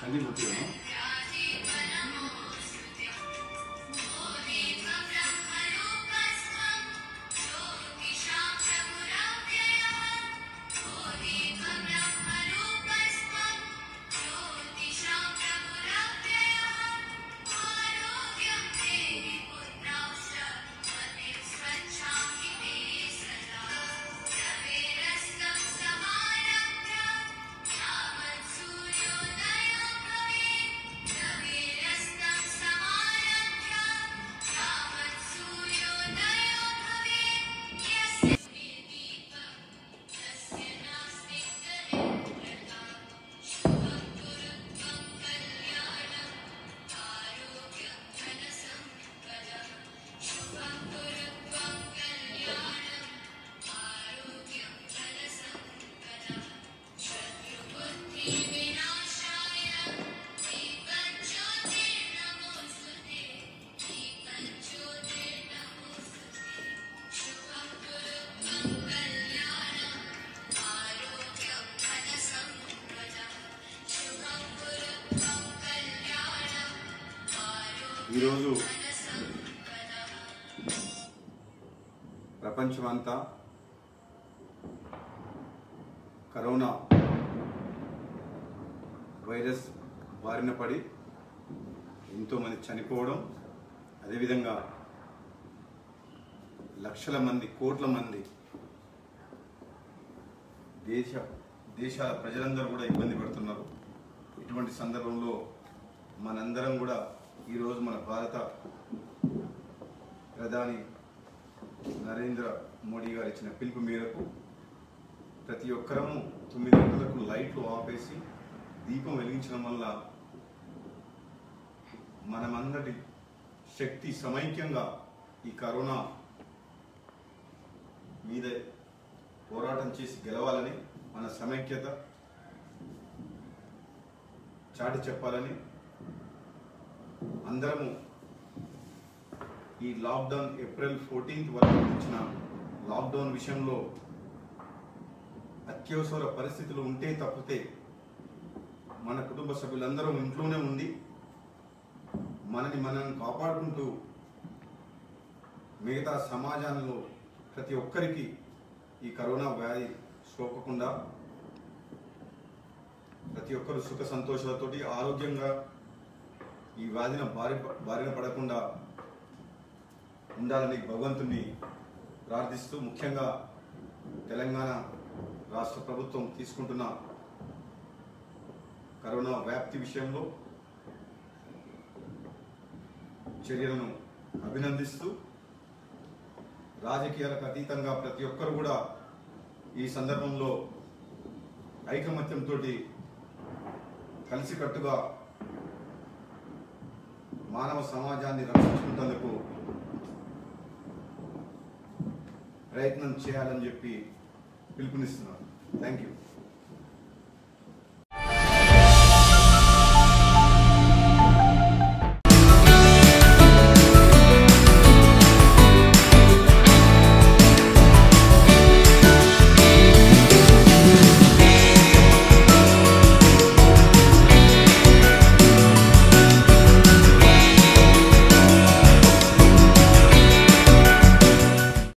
సంగీతం వచ్చాను. ఈరోజు ప్రపంచమంతా కరోనా వైరస్ బారిన పడి ఎంతోమంది చనిపోవడం, అదేవిధంగా లక్షల మంది, కోట్ల మంది దేశాల ప్రజలందరూ కూడా ఇబ్బంది పడుతున్నారు. ఇటువంటి సందర్భంలో మనందరం కూడా ఈరోజు మన భారత ప్రధాని నరేంద్ర మోడీ గారు ఇచ్చిన పిలుపు మేరకు ప్రతి ఒక్కరము 9 గంటలకు లైట్లు ఆపేసి దీపం వెలిగించడం వల్ల మనమందరి శక్తి సమైక్యంగా ఈ కరోనా మీద పోరాటం చేసి గెలవాలని, మన సమైక్యత చాటి చెప్పాలని అందరము ఈ లాక్డౌన్ ఏప్రిల్ 14th వరకు ఇచ్చిన లాక్డౌన్ విషయంలో అత్యవసర పరిస్థితులు ఉంటే తప్పితే మన కుటుంబ సభ్యులందరూ ఇంట్లోనే ఉండి మనం కాపాడుకుంటూ మిగతా సమాజంలో ప్రతి ఒక్కరికి ఈ కరోనా వ్యాధి సోకకుండా ప్రతి ఒక్కరు సుఖ సంతోషాలతోటి ఆరోగ్యంగా ఈ వ్యాధిన బారిన పడకుండా ఉండాలని భగవంతుని ప్రార్థిస్తూ, ముఖ్యంగా తెలంగాణ రాష్ట్ర ప్రభుత్వం తీసుకుంటున్న కరోనా వ్యాప్తి విషయంలో చర్యలను అభినందిస్తూ, రాజకీయాలకు అతీతంగా ప్రతి ఒక్కరు కూడా ఈ సందర్భంలో ఐకమత్యంతో కలిసికట్టుగా మానవ సమాజాన్ని రక్షించుకునేందుకు ప్రయత్నం చేయాలని చెప్పి పిలుపునిస్తున్నాను. Thank you.